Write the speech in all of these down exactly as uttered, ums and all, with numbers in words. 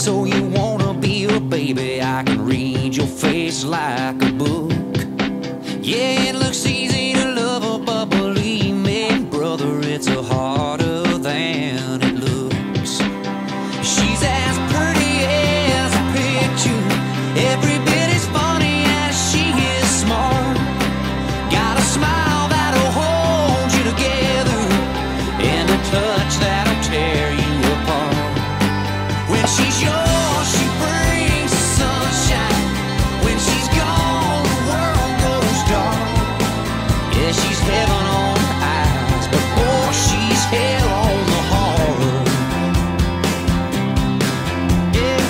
So you wanna be a baby? I can read your face like a book. Yeah, it looks easy to love her, but believe me, brother, it's a harder than it looks. She's as pretty as a picture, every bit as funny as she is smart. Got a smile that'll hold you together, and a touch that'll tear you apart. When she's yours, she brings the sunshine. When she's gone, the world goes dark. Yeah, she's heaven on eyes, but boy, she's hell on the heart. Yeah.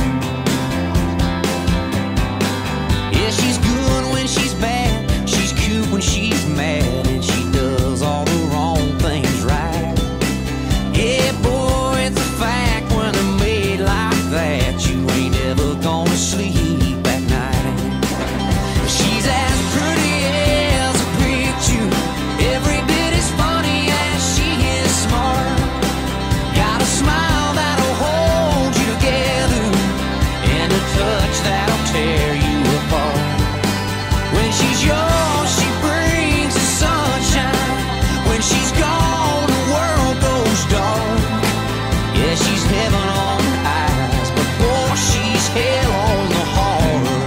Yeah, she's good when she's bad. She's cute when she's mad, and she does all the wrong things right. Yeah, boy, it's a fact when they're made like that, you ain't ever gonna sleep at night. She's as pretty as a picture, every bit as funny as she is smart. Got a smile that'll hold you together, and a touch that'll tear you apart. When she's yours, she brings the sunshine. When she's gone, the world goes dark. Yeah, she's heaven on eyes, but boy, she's hell on the heart.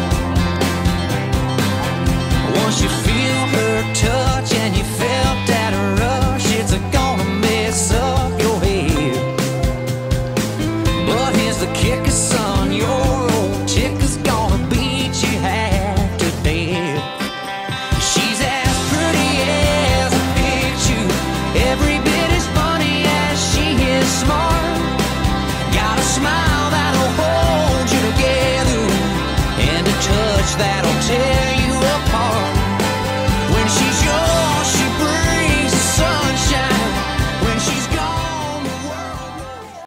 Once you feel her touch and you felt that rush, it's gonna mess up your head. But here's the kicker, son, your old chicker's gonna beat you half to death. She's as pretty as a picture, every